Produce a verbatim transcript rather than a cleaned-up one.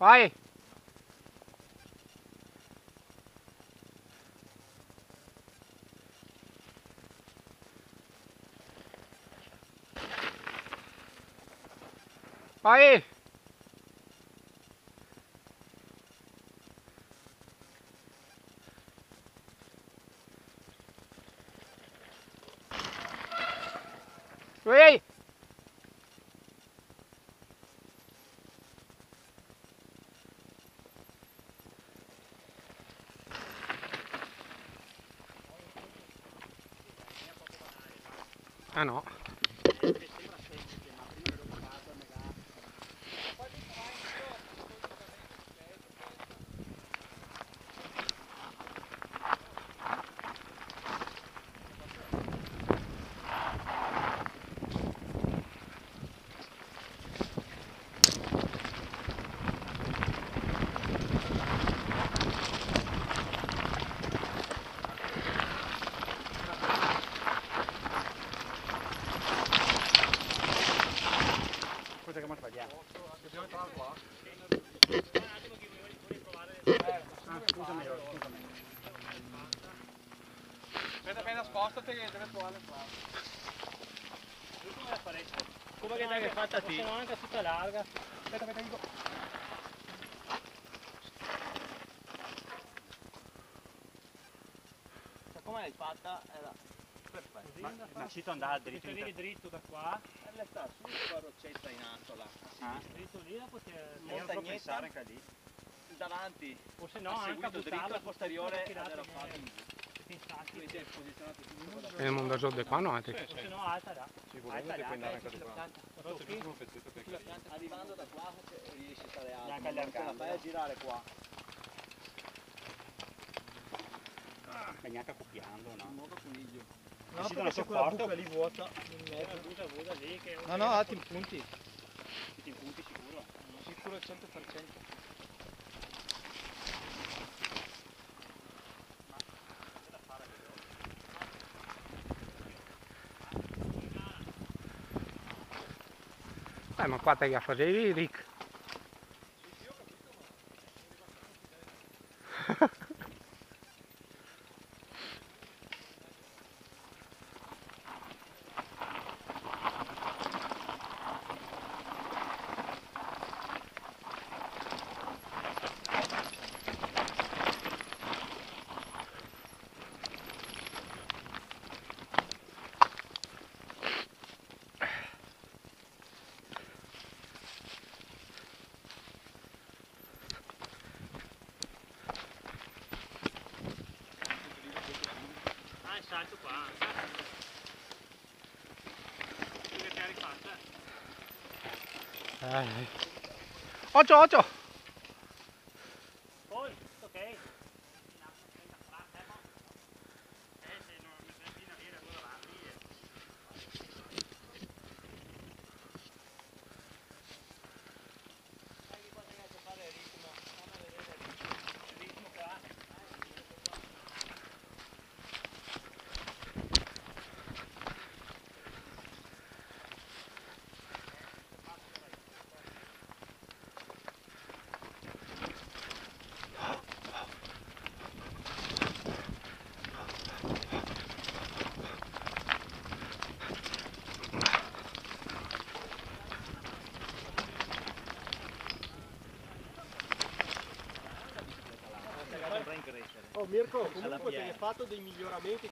Vai! Vai! Vai! Ah no. Scusa che mi sbagliato. Dobbiamo entrare qua. Ah, scusami, scusami. Aspetta, appena spostati che deve trovare qua. Come la farete? Come che dai fatta ti? Sono anche tutta larga. Aspetta, aspetta, dico. Come l'hai fatta? Era perfetto. Ma, ma Cito andava dritto in Vieni dritto da qua, E lei sta su la roccetta in alto là. Ah, dritto lì, dopo ti... io non so pensare anche lì. Davanti. O se no Ha anche a seguito dritto buttarla al posteriore ed tirate era che- fatto in giù. che ti stacchi. Quindi ti hai posizionato tutto da E il mondo giù di qua no? O se no alta là. Sì, volendo Alta che puoi là, andare che anche di sulla qua. pianta. Però c'è l'ultimo pezzetto che sulla pianta. Arrivando da qua riesci a stare alto. Neanche Ma non te la allargando. fai a girare qua. E neanche accoppiando, no? Nuovo coniglio. No, Cito non sopporto. lì vuota. Quella busa busa lì che... No, no, altri punti. Ti punti sicuro. Sicuro al cento per cento. Eh ma qua te che facevi Rick? Ah, il salto qua. Tu che ti hai rifatta? Eh. Occhio, occhio! Poi, ok. Eh, se non mi senti una vera, allora va lì. Sai che cosa hai fare il ritmo? Fammi vedere il ritmo. Il ritmo qua. Oh Mirko, comunque ti hai fatto dei miglioramenti